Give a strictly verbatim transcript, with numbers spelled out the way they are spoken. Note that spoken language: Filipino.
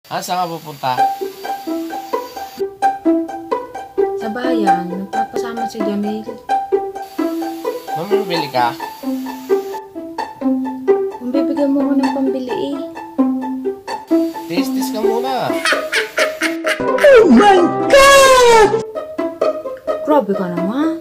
Ah, saan ka pupunta? Sa bayan, nagpapasama si Jamil. Mamibili ka? Kung bibigyan mo ko ng pambili eh. Tis-tis ka muna. Oh my God! Grabe ka naman.